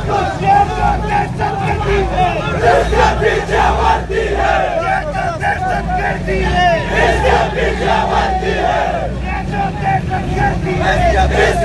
ये तो दहशत गर्दी है, इसके पीछे वर्दी है। ये तो दहशत गर्दी है, इसके पीछे वर्दी है। ये तो दहशत गर्दी है।